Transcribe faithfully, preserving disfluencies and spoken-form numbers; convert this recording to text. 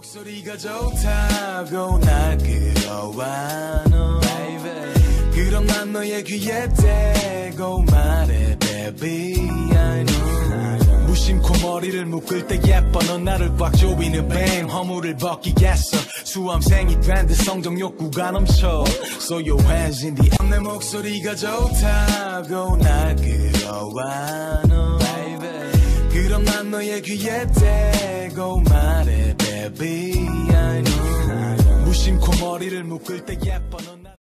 목소리가 좋다고 날 끌어와 너 그럼 난 너의 귀에 대고 말해 baby I know 무심코 머리를 묶을 때 예뻐 넌 나를 꽉 조이는 뱀 허물을 벗기겠어 수험생이 된 듯 성적 욕구가 넘쳐 So your hands in the air 내 목소리가 좋다고 날 끌어와 너 그럼 난 너의 귀에 대고 말해 baby I know 무심코 머리를 묶을 때 예뻐 넌